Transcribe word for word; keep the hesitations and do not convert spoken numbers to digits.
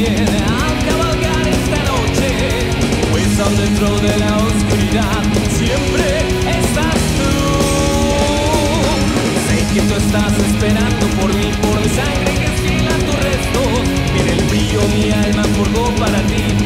bien al cabalgar esta noche, pues aún dentro de la oscuridad siempre estás tú. Sé que tú estás esperando por mí, por mi sangre que estila tu resto, y en el brillo mi alma forjó para ti.